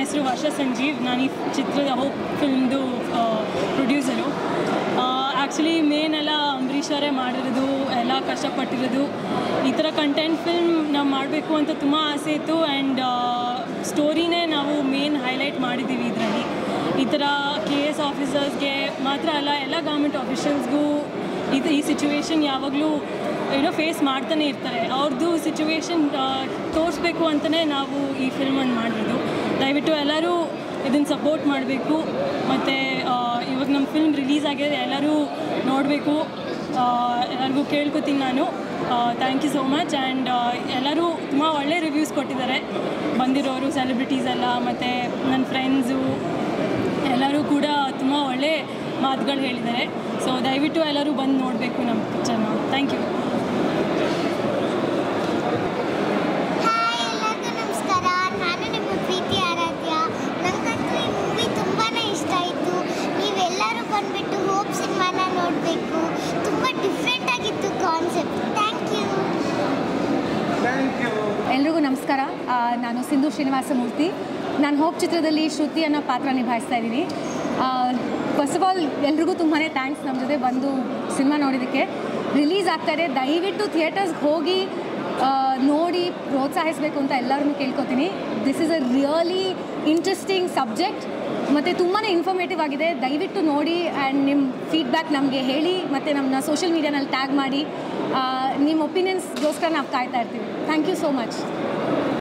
ಹೆಸರು ವರ್ಷ ಸಂಜೀವ್. ನಾನು ಈ ಚಿತ್ರದ ಹೋಪ್ ಫಿಲ್ಮ್ದು ಪ್ರೊಡ್ಯೂಸರು. ಆ್ಯಕ್ಚುಲಿ ಮೇನ್ ಎಲ್ಲ ಅಂಬರೀಷ್ ಅವರೇ ಮಾಡಿರೋದು, ಎಲ್ಲ ಕಷ್ಟಪಟ್ಟಿರೋದು. ಈ ಥರ ಕಂಟೆಂಟ್ ಫಿಲ್ಮ್ ನಾವು ಮಾಡಬೇಕು ಅಂತ ತುಂಬ ಆಸೆ ಇತ್ತು. ಆ್ಯಂಡ್ ಸ್ಟೋರಿನೇ ನಾವು ಮೇನ್ ಹೈಲೈಟ್ ಮಾಡಿದ್ದೀವಿ ಇದರಲ್ಲಿ. ಈ ಥರ KS ಆಫೀಸರ್ಸ್ಗೆ ಮಾತ್ರ ಅಲ್ಲ, ಎಲ್ಲ ಗೌರ್ಮೆಂಟ್ ಆಫೀಷಿಯಲ್ಸ್ಗೂ ಈ ಸಿಚುವೇಶನ್ ಯಾವಾಗಲೂ ಫೇಸ್ ಮಾಡ್ತಾನೆ ಇರ್ತಾರೆ. ಅವ್ರದ್ದು ಸಿಚುವೇಶನ್ ತೋರಿಸ್ಬೇಕು ಅಂತಲೇ ನಾವು ಈ ಫಿಲ್ಮನ್ನು ಮಾಡಿರೋದು. ದಯವಿಟ್ಟು ಎಲ್ಲರೂ ಇದನ್ನು ಸಪೋರ್ಟ್ ಮಾಡಬೇಕು. ಮತ್ತು ಇವಾಗ ನಮ್ಮ ಫಿಲ್ಮ್ ರಿಲೀಸ್ ಆಗಿದೆ, ಎಲ್ಲರೂ ನೋಡಬೇಕು. ಎಲ್ಲರಿಗೂ ಕೇಳ್ಕೊತೀನಿ ನಾನು. Thank you so much. And ಎಲ್ಲರೂ ತುಂಬ ಒಳ್ಳೆ ರಿವ್ಯೂಸ್ ಕೊಟ್ಟಿದ್ದಾರೆ, ಬಂದಿರೋರು ಸೆಲೆಬ್ರಿಟೀಸ್ ಎಲ್ಲ, ಮತ್ತು ನನ್ನ ಫ್ರೆಂಡ್ಸು ಎಲ್ಲರೂ ಕೂಡ ತುಂಬ ಒಳ್ಳೆ ಮಾತುಗಳು ಹೇಳಿದ್ದಾರೆ. ಸೊ ದಯವಿಟ್ಟು ಎಲ್ಲರೂ ಬಂದು ನೋಡಬೇಕು ನಮ್ಮ ಪಿಕ್ಚರ್ನ. Thank you. ಹಾಯ್, ಎಲ್ಲರಿಗೂ ನಮಸ್ಕಾರ. ನಾನು ನಿಮ್ಮ ಪ್ರೀತಿ ಆರಾಧ್ಯ. ನನಗಂತೂ ಈ ಮೂವಿ ತುಂಬಾ ಇಷ್ಟ ಆಯಿತು. ನೀವೆಲ್ಲರೂ ಬಂದುಬಿಟ್ಟು ಹೋಪ್ ಸಿನಿಮಾನ ನೋಡಬೇಕು. ತುಂಬ ಡಿಫ್ರೆಂಟ್ ಆಗಿತ್ತು ಕಾನ್ಸೆಪ್ಟ್. Thank you. ಎಲ್ರಿಗೂ ನಮಸ್ಕಾರ. ನಾನು ಸಿಂಧು ಶ್ರೀನಿವಾಸಮೂರ್ತಿ. ನಾನು ಹೋಪ್ ಚಿತ್ರದಲ್ಲಿ ಶ್ರುತಿ ಅನ್ನೋ ಪಾತ್ರ ನಿಭಾಯಿಸ್ತಾ ಇದ್ದೀನಿ. ಫಸ್ಟ್ ಆಫ್ ಆಲ್ ಎಲ್ರಿಗೂ ತುಂಬಾ ಥ್ಯಾಂಕ್ಸ್ ನಮ್ಮ ಜೊತೆ ಬಂದು ಸಿನಿಮಾ ನೋಡಿದ್ದಕ್ಕೆ. ರಿಲೀಸ್ ಆಗ್ತಾಯಿದೆ, ದಯವಿಟ್ಟು ಥಿಯೇಟರ್ಸ್ಗೆ ಹೋಗಿ ನೋಡಿ ಪ್ರೋತ್ಸಾಹಿಸಬೇಕು ಅಂತ ಎಲ್ಲರನ್ನೂ ಕೇಳ್ಕೊತೀನಿ. This is a really interesting subject ಮತ್ತು ತುಂಬಾ ಇನ್ಫಾರ್ಮೇಟಿವ್ ಆಗಿದೆ. ದಯವಿಟ್ಟು ನೋಡಿ ಆ್ಯಂಡ್ ನಿಮ್ಮ ಫೀಡ್ಬ್ಯಾಕ್ ನಮಗೆ ಹೇಳಿ, ಮತ್ತು ನಮ್ಮನ್ನ ಸೋಷಿಯಲ್ ಮೀಡಿಯಾನಲ್ಲಿ ಟ್ಯಾಗ್ ಮಾಡಿ. ನಿಮ್ಮ ಒಪಿನಿಯನ್ಸ್ಗೋಸ್ಕರ ನಾವು ಕಾಯ್ತಾ ಇರ್ತೀವಿ. Thank you so much.